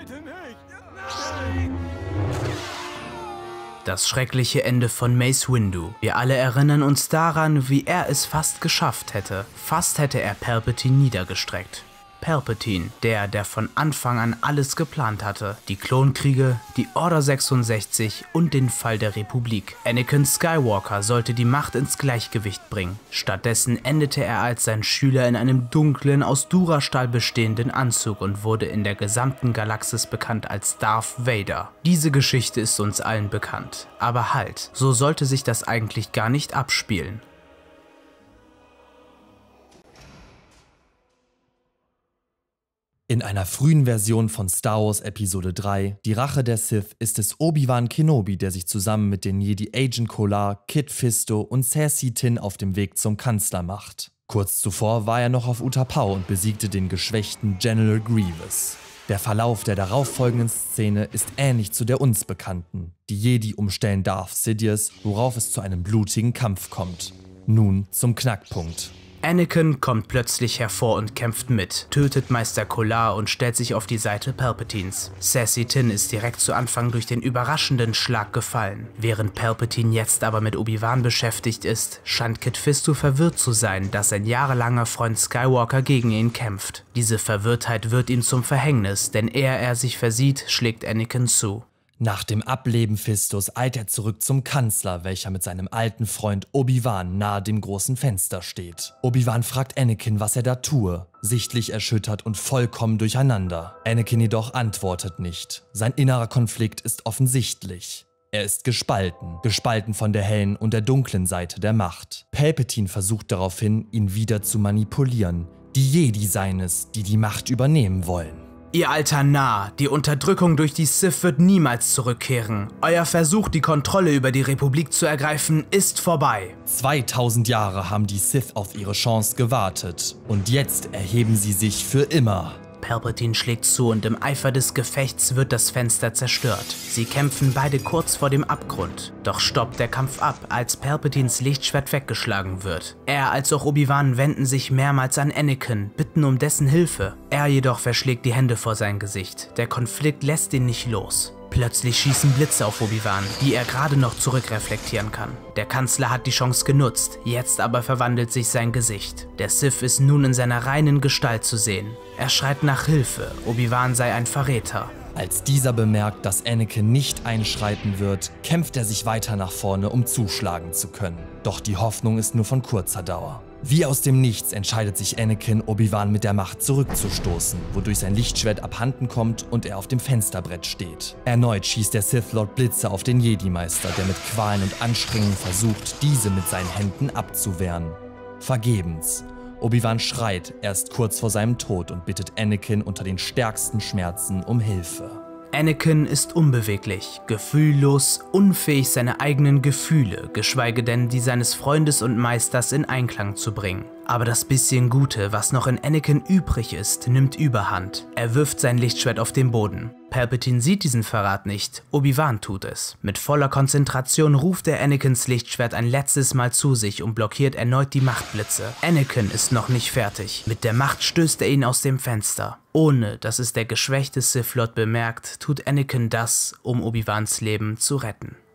Das schreckliche Ende von Mace Windu. Wir alle erinnern uns daran, wie er es fast geschafft hätte. Fast hätte er Palpatine niedergestreckt. Palpatine, der von Anfang an alles geplant hatte. Die Klonkriege, die Order 66 und den Fall der Republik. Anakin Skywalker sollte die Macht ins Gleichgewicht bringen. Stattdessen endete er als sein Schüler in einem dunklen, aus Durastahl bestehenden Anzug und wurde in der gesamten Galaxis bekannt als Darth Vader. Diese Geschichte ist uns allen bekannt. Aber halt, so sollte sich das eigentlich gar nicht abspielen. In einer frühen Version von Star Wars Episode 3, Die Rache der Sith, ist es Obi-Wan Kenobi, der sich zusammen mit den Jedi Agent Kolar, Kit Fisto und Saesee Tiin auf dem Weg zum Kanzler macht. Kurz zuvor war er noch auf Utapau und besiegte den geschwächten General Grievous. Der Verlauf der darauffolgenden Szene ist ähnlich zu der uns bekannten. Die Jedi umstellen Darth Sidious, worauf es zu einem blutigen Kampf kommt. Nun zum Knackpunkt. Anakin kommt plötzlich hervor und kämpft mit, tötet Meister Kolar und stellt sich auf die Seite Palpatines. Saesee Tiin ist direkt zu Anfang durch den überraschenden Schlag gefallen. Während Palpatine jetzt aber mit Obi-Wan beschäftigt ist, scheint Kit Fisto verwirrt zu sein, dass sein jahrelanger Freund Skywalker gegen ihn kämpft. Diese Verwirrtheit wird ihm zum Verhängnis, denn ehe er sich versieht, schlägt Anakin zu. Nach dem Ableben Fistos eilt er zurück zum Kanzler, welcher mit seinem alten Freund Obi-Wan nahe dem großen Fenster steht. Obi-Wan fragt Anakin, was er da tue, sichtlich erschüttert und vollkommen durcheinander. Anakin jedoch antwortet nicht. Sein innerer Konflikt ist offensichtlich. Er ist gespalten von der hellen und der dunklen Seite der Macht. Palpatine versucht daraufhin, ihn wieder zu manipulieren. Die Jedi seien es, die die Macht übernehmen wollen. Ihr alter Narr, die Unterdrückung durch die Sith wird niemals zurückkehren. Euer Versuch, die Kontrolle über die Republik zu ergreifen, ist vorbei. 2000 Jahre haben die Sith auf ihre Chance gewartet. Und jetzt erheben sie sich für immer. Palpatine schlägt zu und im Eifer des Gefechts wird das Fenster zerstört. Sie kämpfen beide kurz vor dem Abgrund. Doch stoppt der Kampf ab, als Palpatines Lichtschwert weggeschlagen wird. Er als auch Obi-Wan wenden sich mehrmals an Anakin, bitten um dessen Hilfe. Er jedoch verschlägt die Hände vor sein Gesicht. Der Konflikt lässt ihn nicht los. Plötzlich schießen Blitze auf Obi-Wan, die er gerade noch zurückreflektieren kann. Der Kanzler hat die Chance genutzt, jetzt aber verwandelt sich sein Gesicht. Der Sith ist nun in seiner reinen Gestalt zu sehen. Er schreit nach Hilfe, Obi-Wan sei ein Verräter. Als dieser bemerkt, dass Anakin nicht einschreiten wird, kämpft er sich weiter nach vorne, um zuschlagen zu können. Doch die Hoffnung ist nur von kurzer Dauer. Wie aus dem Nichts entscheidet sich Anakin, Obi-Wan mit der Macht zurückzustoßen, wodurch sein Lichtschwert abhanden kommt und er auf dem Fensterbrett steht. Erneut schießt der Sith Lord Blitze auf den Jedi-Meister, der mit Qualen und Anstrengungen versucht, diese mit seinen Händen abzuwehren. Vergebens. Obi-Wan schreit erst kurz vor seinem Tod und bittet Anakin unter den stärksten Schmerzen um Hilfe. Anakin ist unbeweglich, gefühllos, unfähig, seine eigenen Gefühle, geschweige denn die seines Freundes und Meisters in Einklang zu bringen. Aber das bisschen Gute, was noch in Anakin übrig ist, nimmt Überhand. Er wirft sein Lichtschwert auf den Boden. Palpatine sieht diesen Verrat nicht, Obi-Wan tut es. Mit voller Konzentration ruft er Anakins Lichtschwert ein letztes Mal zu sich und blockiert erneut die Machtblitze. Anakin ist noch nicht fertig. Mit der Macht stößt er ihn aus dem Fenster. Ohne dass es der geschwächte Sith Lord bemerkt, tut Anakin das, um Obi-Wans Leben zu retten.